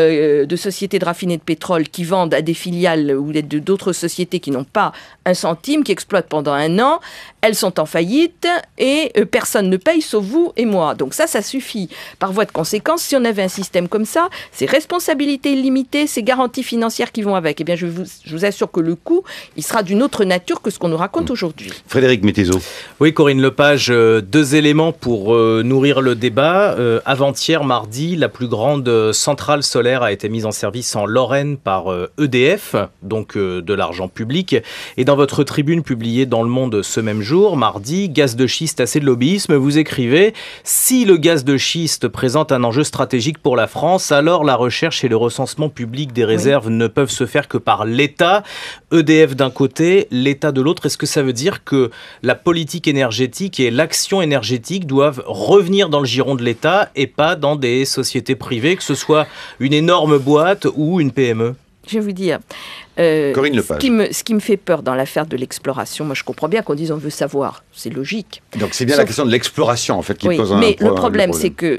B: de sociétés de raffinés de pétrole qui vendent à des filiales ou d'autres sociétés qui n'ont pas un centime, qui exploitent pendant 1 an. Elles sont en faillite et personne ne paye sauf vous et moi. Donc ça suffit. Par voie de conséquence, si on avait un système comme ça, c'est responsabilité illimitée, c'est garanties financières qui vont avec. Eh bien, je vous assure que le coût, il sera d'une autre nature que ce qu'on nous raconte aujourd'hui.
A: Frédéric Mettezo.
C: Oui, Corinne Lepage, 2 éléments pour nourrir le débat. Avant-hier, mardi, la plus grande centrale solaire a été mise en service en Lorraine par EDF, donc de l'argent public. Et dans votre tribune publiée dans Le Monde ce même jour, mardi, gaz de schiste, assez de lobbyisme, vous écrivez « Si le gaz de schiste présente un enjeu stratégique pour la France, alors la recherche et le recensement public des réserves ne peuvent se faire que par l'État. EDF d'un côté, l'État de l'autre. » Est-ce que ça veut dire que la politique énergétique et l'action énergétique doivent revenir dans le giron de l'État et pas dans des sociétés privées, que ce soit une énorme boîte ou une PME?
B: Je vais vous dire,
A: Corinne Lepage.
B: Ce qui me fait peur dans l'affaire de l'exploration, moi je comprends bien qu'on dise on veut savoir, c'est logique.
A: Donc c'est bien la question de l'exploration en fait qui pose un problème.
B: Mais le problème c'est que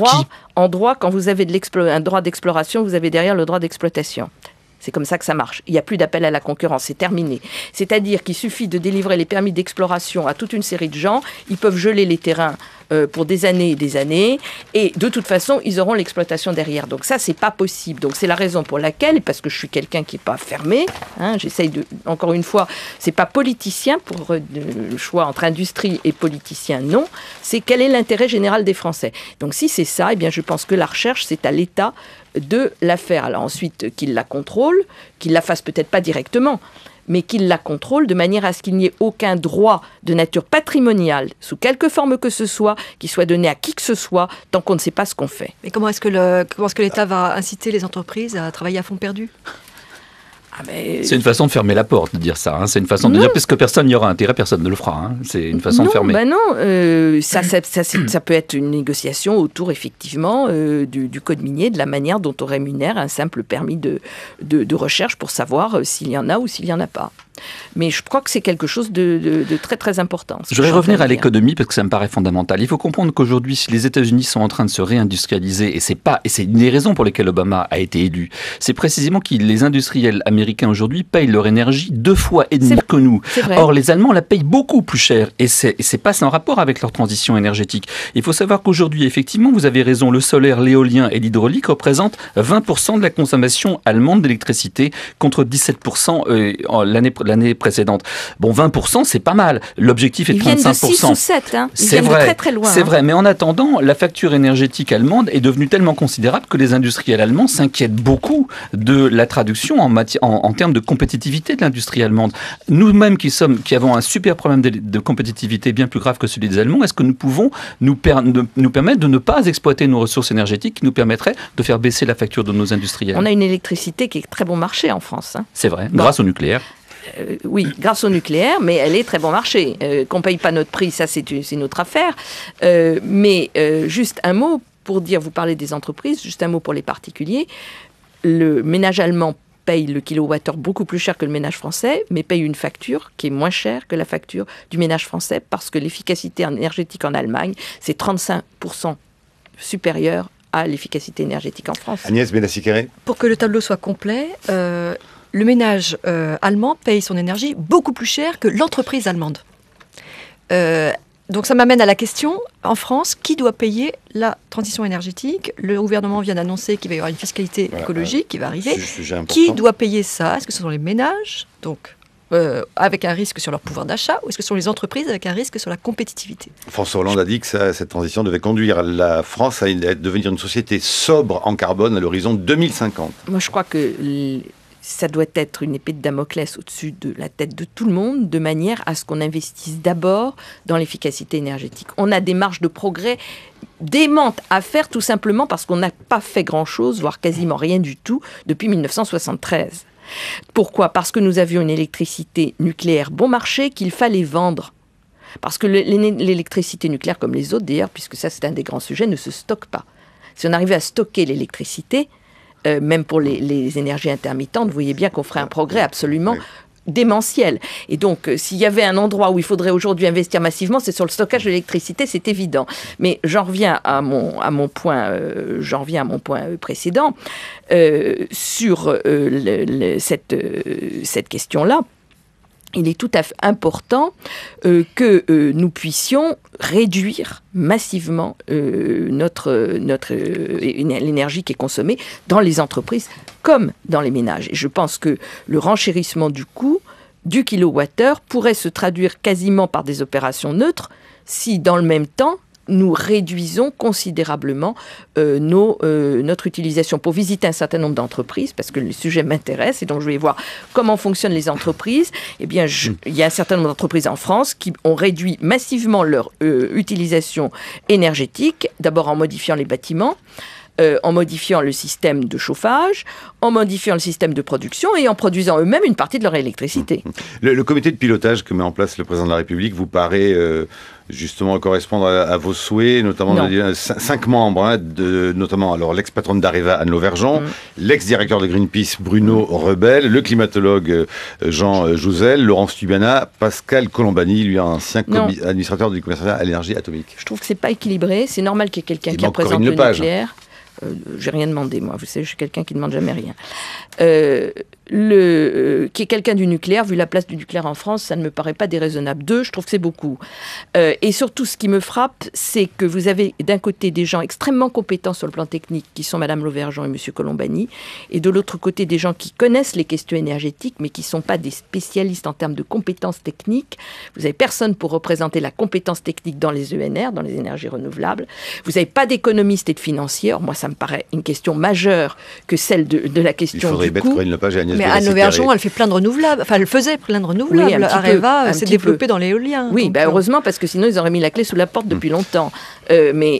B: en droit, quand vous avez un droit d'exploration, vous avez derrière le droit d'exploitation. C'est comme ça que ça marche. Il n'y a plus d'appel à la concurrence, c'est terminé. C'est-à-dire qu'il suffit de délivrer les permis d'exploration à toute une série de gens. Ils peuvent geler les terrains pour des années et des années. Et de toute façon, ils auront l'exploitation derrière. Donc ça, c'est pas possible. Donc c'est la raison pour laquelle, parce que je suis quelqu'un qui n'est pas fermé, j'essaye de, encore une fois, c'est pas politicien pour le choix entre industrie et politicien, non. C'est quel est l'intérêt général des Français. Donc si c'est ça, eh bien je pense que la recherche, c'est à l'État de la faire. Alors ensuite, qu'il la contrôle, qu'il la fasse peut-être pas directement, mais qu'il la contrôle de manière à ce qu'il n'y ait aucun droit de nature patrimoniale, sous quelque forme que ce soit, qui soit donné à qui que ce soit, tant qu'on ne sait pas ce qu'on fait.
E: Mais comment est-ce que l'État va inciter les entreprises à travailler à fond perdu ?
D: C'est une façon de fermer la porte, de dire ça. C'est une façon de dire, parce que personne n'y aura intérêt, personne ne le fera. C'est une façon de fermer.
B: Ça peut être une négociation autour, effectivement, du code minier, de la manière dont on rémunère un simple permis de recherche pour savoir s'il y en a ou s'il n'y en a pas. Mais je crois que c'est quelque chose de très très important.
D: Je vais revenir à l'économie parce que ça me paraît fondamental. Il faut comprendre qu'aujourd'hui, si les États-Unis sont en train de se réindustrialiser, et c'est une des raisons pour lesquelles Obama a été élu, c'est précisément que les industriels américains aujourd'hui payent leur énergie 2 fois et demi que nous. Or, les Allemands la payent beaucoup plus cher et c'est pas sans rapport avec leur transition énergétique. Il faut savoir qu'aujourd'hui, effectivement, vous avez raison, le solaire, l'éolien et l'hydraulique représentent 20% de la consommation allemande d'électricité contre 17% l'année précédente. Bon, 20%, c'est pas mal. L'objectif est de 35%.
B: Ils viennent de 6 ou 7, hein. Ils viennent de très très loin.
D: C'est vrai, mais en attendant, la facture énergétique allemande est devenue tellement considérable que les industriels allemands s'inquiètent beaucoup de la traduction en termes de compétitivité de l'industrie allemande. Nous-mêmes qui avons un super problème de compétitivité bien plus grave que celui des Allemands, est-ce que nous pouvons nous permettre de ne pas exploiter nos ressources énergétiques qui nous permettraient de faire baisser la facture de nos industriels ?
B: On a une électricité qui est très bon marché en France.
D: C'est vrai, grâce au nucléaire.
B: Oui, grâce au nucléaire, mais elle est très bon marché. Qu'on ne paye pas notre prix, ça c'est une autre affaire. Mais juste un mot pour dire, vous parlez des entreprises, juste un mot pour les particuliers. Le ménage allemand paye le kilowattheure beaucoup plus cher que le ménage français, mais paye une facture qui est moins chère que la facture du ménage français parce que l'efficacité énergétique en Allemagne, c'est 35% supérieure à l'efficacité énergétique en France.
A: Agnès Benassi-Kéré.
E: Pour que le tableau soit complet, le ménage allemand paye son énergie beaucoup plus cher que l'entreprise allemande. Donc ça m'amène à la question, en France, qui doit payer la transition énergétique ? Le gouvernement vient d'annoncer qu'il va y avoir une fiscalité écologique qui va arriver. Qui doit payer ça ? Est-ce que ce sont les ménages, donc avec un risque sur leur pouvoir d'achat, ou est-ce que ce sont les entreprises avec un risque sur la compétitivité ?
A: François Hollande a dit que cette transition devait conduire la France à devenir une société sobre en carbone à l'horizon 2050.
B: Moi je crois que ça doit être une épée de Damoclès au-dessus de la tête de tout le monde, de manière à ce qu'on investisse d'abord dans l'efficacité énergétique. On a des marges de progrès démentes à faire tout simplement parce qu'on n'a pas fait grand-chose, voire quasiment rien du tout, depuis 1973. Pourquoi ? Parce que nous avions une électricité nucléaire bon marché qu'il fallait vendre. Parce que l'électricité nucléaire, comme les autres d'ailleurs, puisque ça c'est un des grands sujets, ne se stocke pas. Si on arrivait à stocker l'électricité, même pour les énergies intermittentes, vous voyez bien qu'on ferait un progrès absolument démentiel. Et donc, s'il y avait un endroit où il faudrait aujourd'hui investir massivement, c'est sur le stockage de l'électricité, c'est évident. Mais j'en reviens à mon point précédent sur cette question-là. Il est tout à fait important que nous puissions réduire massivement l'énergie qui est consommée dans les entreprises comme dans les ménages. Et je pense que le renchérissement du coût du kilowattheure pourrait se traduire quasiment par des opérations neutres si, dans le même temps, nous réduisons considérablement notre utilisation pour visiter un certain nombre d'entreprises, parce que le sujet m'intéresse, et donc je vais voir comment fonctionnent les entreprises. Eh bien, il y a un certain nombre d'entreprises en France qui ont réduit massivement leur utilisation énergétique, d'abord en modifiant les bâtiments, en modifiant le système de chauffage, en modifiant le système de production et en produisant eux-mêmes une partie de leur électricité.
A: Le comité de pilotage que met en place le président de la République vous paraît justement correspondre à vos souhaits, notamment 5 membres, notamment alors l'ex-patronne d'Areva Anne Lauvergeon, l'ex-directeur de Greenpeace Bruno Rebel, le climatologue Jean Jouzel, Laurence Tubana, Pascal Colombani, lui ancien administrateur du commissariat à l'énergie atomique.
B: Je trouve que c'est pas équilibré, c'est normal qu'il y ait quelqu'un qui représente le nucléaire. J'ai rien demandé, moi. Vous savez, je suis quelqu'un qui ne demande jamais rien. qui est quelqu'un du nucléaire, vu la place du nucléaire en France, ça ne me paraît pas déraisonnable. 2, je trouve que c'est beaucoup. Et surtout, ce qui me frappe, c'est que vous avez d'un côté des gens extrêmement compétents sur le plan technique, qui sont Mme Lauvergeon et M. Colombani, et de l'autre côté des gens qui connaissent les questions énergétiques, mais qui ne sont pas des spécialistes en termes de compétences techniques. Vous n'avez personne pour représenter la compétence technique dans les ENR, dans les énergies renouvelables. Vous n'avez pas d'économistes et de financiers. Or, moi, ça me paraît une question majeure que celle de la question du coût.
A: Corinne Lepage et Agnès
E: mais Anne Lauvergeon, elle fait plein de renouvelables. Enfin, elle faisait plein de renouvelables. Oui, Areva s'est développée dans l'éolien.
B: Oui, heureusement, parce que sinon, ils auraient mis la clé sous la porte depuis longtemps. Mais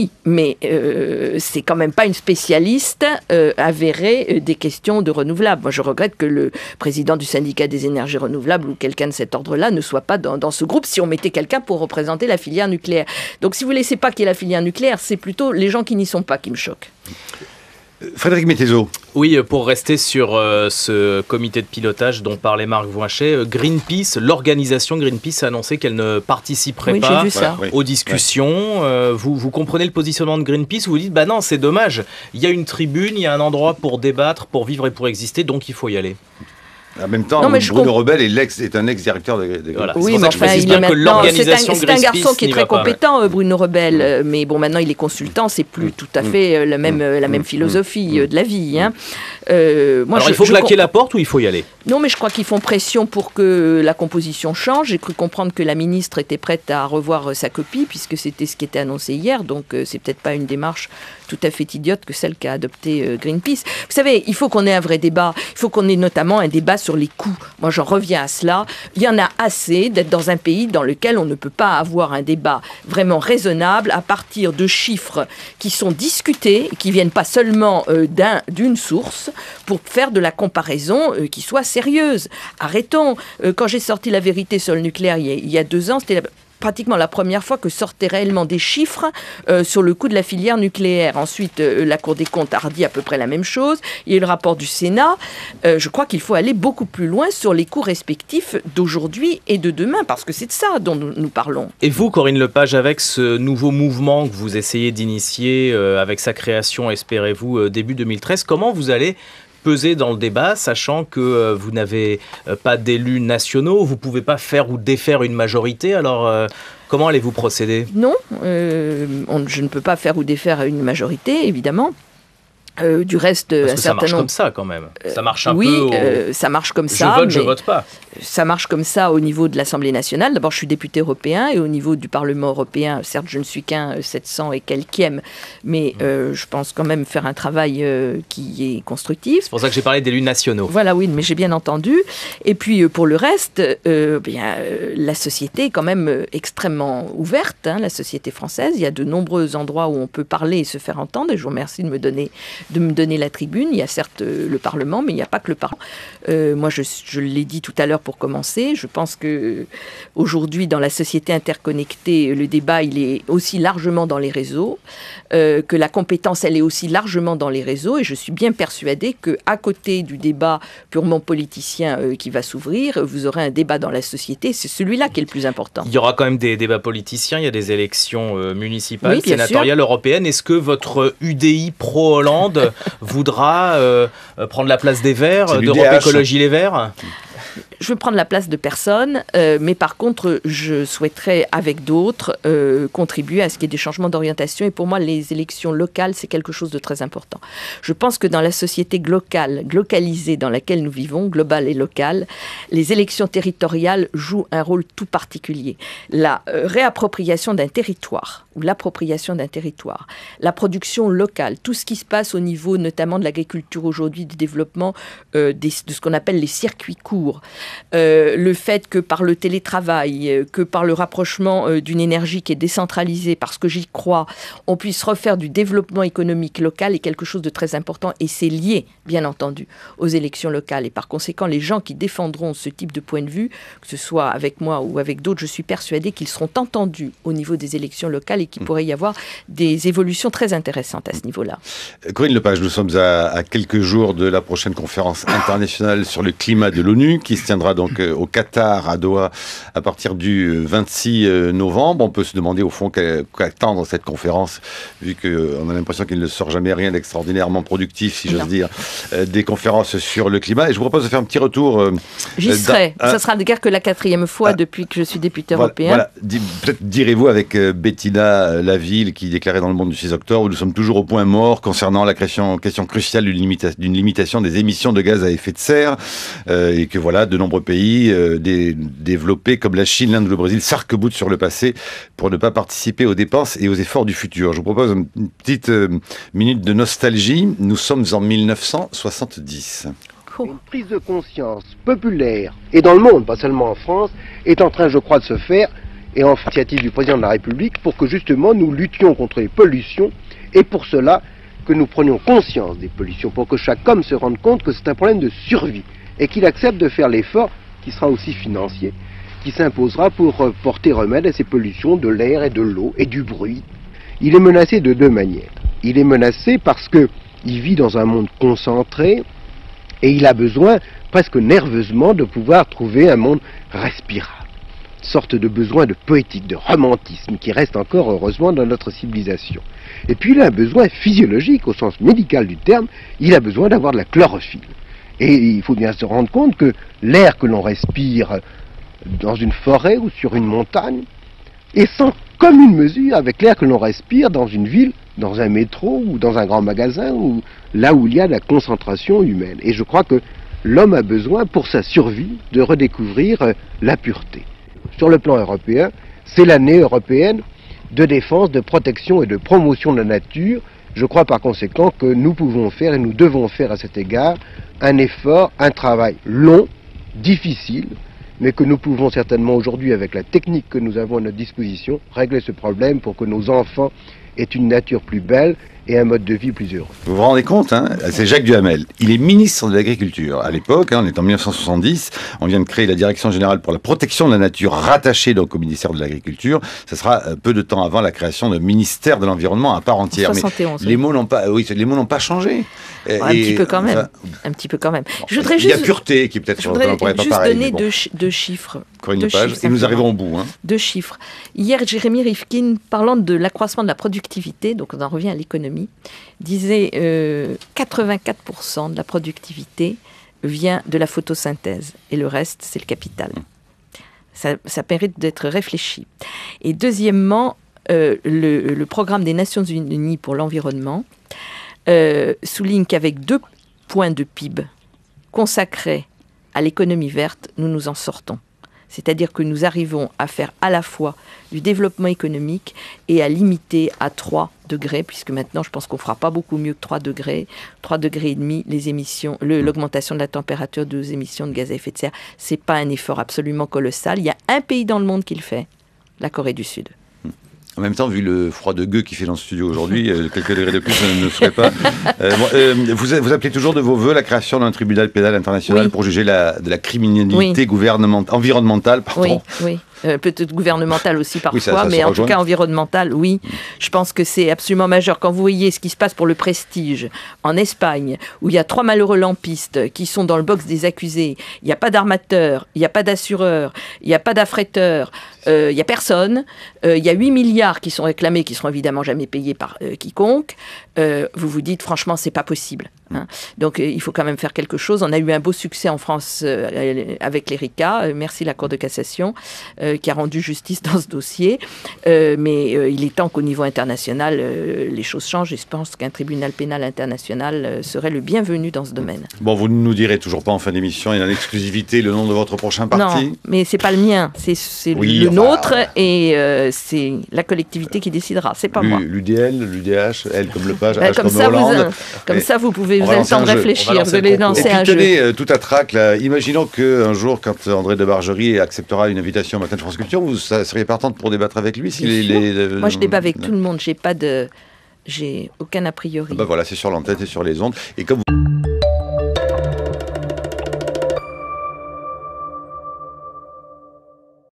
B: c'est quand même pas une spécialiste avérée des questions de renouvelables. Moi, je regrette que le président du syndicat des énergies renouvelables ou quelqu'un de cet ordre-là ne soit pas dans ce groupe si on mettait quelqu'un pour représenter la filière nucléaire. Donc, si vous ne laissez pas qu'il y ait la filière nucléaire, c'est plutôt les gens qui n'y sont pas qui me choquent.
A: Frédéric Mettezo.
C: Oui, pour rester sur ce comité de pilotage dont parlait Marc Voinchet, Greenpeace, l'organisation Greenpeace a annoncé qu'elle ne participerait pas aux discussions. Vous comprenez le positionnement de Greenpeace, vous dites, bah non, c'est dommage, il y a une tribune, il y a un endroit pour débattre, pour vivre et pour exister, donc il faut y aller.
A: En même temps, Bruno Rebel est un ex-directeur de Greenpeace.
C: Voilà.
B: Oui, mais enfin, c'est un garçon qui est très compétent, Bruno Rebel. Mais bon, maintenant, il est consultant, c'est plus tout à fait la même philosophie de la vie. Hein.
C: Alors, il faut claquer la porte ou il faut y aller ?
B: Non, mais je crois qu'ils font pression pour que la composition change. J'ai cru comprendre que la ministre était prête à revoir sa copie, puisque c'était ce qui était annoncé hier. Donc, c'est peut-être pas une démarche tout à fait idiote que celle qu'a adoptée Greenpeace. Vous savez, il faut qu'on ait un vrai débat. Il faut qu'on ait notamment un débat sur les coûts. Moi, j'en reviens à cela. Il y en a assez d'être dans un pays dans lequel on ne peut pas avoir un débat vraiment raisonnable à partir de chiffres qui sont discutés, qui viennent pas seulement d'une source, pour faire de la comparaison qui soit sérieuse. Arrêtons. Quand j'ai sorti La vérité sur le nucléaire il y a 2 ans, c'était pratiquement la première fois que sortaient réellement des chiffres sur le coût de la filière nucléaire. Ensuite, la Cour des comptes a redit à peu près la même chose. Il y a eu le rapport du Sénat. Je crois qu'il faut aller beaucoup plus loin sur les coûts respectifs d'aujourd'hui et de demain, parce que c'est de ça dont nous parlons.
C: Et vous, Corinne Lepage, avec ce nouveau mouvement que vous essayez d'initier, avec sa création, espérez-vous, début 2013, comment vous allez peser dans le débat, sachant que vous n'avez pas d'élus nationaux, vous ne pouvez pas faire ou défaire une majorité, alors comment allez-vous procéder ?
B: Non, je ne peux pas faire ou défaire une majorité, évidemment. Du reste,
C: parce que ça marche comme ça quand même. Ça marche un peu.
B: Oui, ça marche comme ça.
C: Je vote pas.
B: Ça marche comme ça au niveau de l'Assemblée nationale. D'abord, je suis député européen et au niveau du Parlement européen, certes, je ne suis qu'un 700 et quelquième, mais je pense quand même faire un travail qui est constructif.
C: C'est pour ça que j'ai parlé d'élus nationaux.
B: Voilà, oui, mais j'ai bien entendu. Et puis pour le reste, la société est quand même extrêmement ouverte, hein, la société française. Il y a de nombreux endroits où on peut parler et se faire entendre. Et je vous remercie de me donner la tribune. Il y a certes le Parlement, mais il n'y a pas que le Parlement. Moi, je l'ai dit tout à l'heure pour commencer. Je pense qu'aujourd'hui, dans la société interconnectée, le débat, il est aussi largement dans les réseaux, que la compétence, elle est aussi largement dans les réseaux. Et je suis bien persuadée qu'à côté du débat purement politicien qui va s'ouvrir, vous aurez un débat dans la société. C'est celui-là qui est le plus important.
C: Il y aura quand même des débats politiciens. Il y a des élections municipales, sénatoriales, européennes. Est-ce que votre UDI pro-Hollande voudra prendre la place des Verts, d'Europe Écologie Les Verts ?
B: Je veux prendre la place de personne, mais par contre, je souhaiterais, avec d'autres, contribuer à ce qu'il y ait des changements d'orientation. Et pour moi, les élections locales, c'est quelque chose de très important. Je pense que dans la société globalisée dans laquelle nous vivons, globale et locale, les élections territoriales jouent un rôle tout particulier. La réappropriation d'un territoire, ou l'appropriation d'un territoire, la production locale, tout ce qui se passe au niveau notamment de l'agriculture aujourd'hui, du développement de ce qu'on appelle les circuits courts, le fait que par le télétravail, que par le rapprochement d'une énergie qui est décentralisée, parce que j'y crois, on puisse refaire du développement économique local est quelque chose de très important et c'est lié, bien entendu, aux élections locales. Et par conséquent, les gens qui défendront ce type de point de vue, que ce soit avec moi ou avec d'autres, je suis persuadée qu'ils seront entendus au niveau des élections locales et qu'il pourrait y avoir des évolutions très intéressantes à ce niveau-là.
A: Corinne Lepage, nous sommes à quelques jours de la prochaine conférence internationale sur le climat de l'ONU qui se tiendra tiendra donc au Qatar, à Doha, à partir du 26 novembre. On peut se demander au fond qu'attendre cette conférence, vu qu'on a l'impression qu'il ne sort jamais rien d'extraordinairement productif, si j'ose dire, des conférences sur le climat. Et je vous propose de faire un petit retour.
B: J'y serai. Ça sera guère que la 4e fois depuis que je suis député européen.
A: Voilà. Peut-être direz-vous avec Bettina Laville, qui déclarait dans Le Monde du 6 octobre, où nous sommes toujours au point mort concernant la question cruciale d'une limitation des émissions de gaz à effet de serre, et que voilà, de nombreux pays développés comme la Chine, l'Inde ou le Brésil s'arc-boutent sur le passé pour ne pas participer aux dépenses et aux efforts du futur. Je vous propose une petite minute de nostalgie. Nous sommes en 1970.
F: Une prise de conscience populaire, et dans le monde, pas seulement en France, est en train, je crois, de se faire, et en initiative du président de la République, pour que justement nous luttions contre les pollutions, et pour cela que nous prenions conscience des pollutions, pour que chaque homme se rende compte que c'est un problème de survie, et qu'il accepte de faire l'effort, qui sera aussi financier, qui s'imposera pour porter remède à ces pollutions de l'air et de l'eau et du bruit. Il est menacé de deux manières. Il est menacé parce qu'il vit dans un monde concentré, et il a besoin, presque nerveusement, de pouvoir trouver un monde respirable. Une sorte de besoin de poétique, de romantisme, qui reste encore heureusement dans notre civilisation. Et puis il a un besoin physiologique, au sens médical du terme, il a besoin d'avoir de la chlorophylle. Et il faut bien se rendre compte que l'air que l'on respire dans une forêt ou sur une montagne est sans commune mesure avec l'air que l'on respire dans une ville, dans un métro ou dans un grand magasin, ou là où il y a de la concentration humaine. Et je crois que l'homme a besoin, pour sa survie, de redécouvrir la pureté. Sur le plan européen, c'est l'année européenne de défense, de protection et de promotion de la nature. Je crois par conséquent que nous pouvons faire et nous devons faire à cet égard un effort, un travail long, difficile, mais que nous pouvons certainement aujourd'hui, avec la technique que nous avons à notre disposition, régler ce problème pour que nos enfants aient une nature plus belle et un mode de vie plus heureux.
A: Vous vous rendez compte, hein, c'est Jacques Duhamel. Il est ministre de l'Agriculture. À l'époque, on est en 1970, on vient de créer la Direction Générale pour la Protection de la Nature, rattachée donc au ministère de l'Agriculture. Ce sera peu de temps avant la création d'un ministère de l'Environnement à part entière.
B: 71,
A: mais les mots n'ont pas changé.
B: Un petit peu quand même. Un petit peu quand même.
A: Je voudrais juste... Il y a pureté qui peut-être...
B: Je voudrais juste donner deux chiffres.
A: Et nous arrivons au bout. Hein.
B: 2 chiffres. Hier, Jérémy Rifkin, parlant de l'accroissement de la productivité, donc on en revient à l'économie, disait 84% de la productivité vient de la photosynthèse et le reste, c'est le capital. Ça mérite d'être réfléchi. Et deuxièmement, le programme des Nations Unies pour l'environnement souligne qu'avec 2 points de PIB consacrés à l'économie verte, nous nous en sortons. C'est-à-dire que nous arrivons à faire à la fois du développement économique et à limiter à 3 degrés, puisque maintenant je pense qu'on ne fera pas beaucoup mieux que 3 degrés et demi les émissions, l'augmentation de la température des émissions de gaz à effet de serre. Ce n'est pas un effort absolument colossal. Il y a un pays dans le monde qui le fait, la Corée du Sud.
A: En même temps, vu le froid de gueux qui fait dans le studio aujourd'hui, quelques degrés de plus ne ferait pas. Vous appelez toujours de vos voeux la création d'un tribunal pénal international pour juger de la criminalité environnementale. Pardon.
B: Oui. Peut-être gouvernementale aussi parfois, mais en tout cas environnementale, oui. Je pense que c'est absolument majeur. Quand vous voyez ce qui se passe pour le Prestige en Espagne, où il y a 3 malheureux lampistes qui sont dans le box des accusés, il n'y a pas d'armateur, il n'y a pas d'assureur, il n'y a pas d'affréteur, il n'y a personne, il y a 8 milliards qui sont réclamés, qui ne seront évidemment jamais payés par quiconque, vous vous dites franchement c'est pas possible. Hein. Donc il faut quand même faire quelque chose. On a eu un beau succès en France avec l'ERICA, merci la Cour de cassation, qui a rendu justice dans ce dossier, mais il est temps qu'au niveau international les choses changent, et je pense qu'un tribunal pénal international serait le bienvenu dans ce domaine.
A: Bon, vous ne nous direz toujours pas en fin d'émission et en exclusivité le nom de votre prochain parti?
B: Non, mais c'est pas le mien, c'est le nôtre, et c'est la collectivité qui décidera, c'est pas moi.
A: L'UDL, l'UDH, L comme Lepage, H
B: comme
A: comme
B: ça,
A: Hollande.
B: Comme ça, vous pouvez vous avez le temps de réfléchir, vous allez lancer un jeu.
A: Et puis tenez, tout à trac, là, imaginons qu'un jour, quand André de Bargerie acceptera une invitation au Matin de France Culture, vous seriez partante pour débattre avec lui?
B: Moi, je débat avec tout le monde, j'ai aucun a priori.
A: Voilà, c'est sur l'antenne, c'est sur les ondes. Et comme vous...